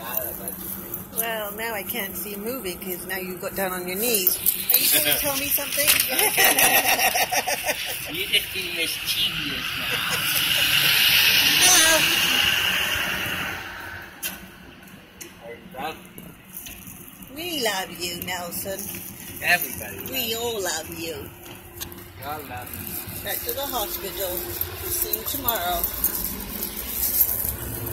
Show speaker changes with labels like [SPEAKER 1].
[SPEAKER 1] Well, now I can't see you moving because now you got down on your knees. Are you trying to tell me something?
[SPEAKER 2] You're just being mischievous now.
[SPEAKER 1] We love you, Nelson.
[SPEAKER 2] Everybody.
[SPEAKER 1] We all love you.
[SPEAKER 2] We all love you.
[SPEAKER 1] Back to the hospital. See you tomorrow.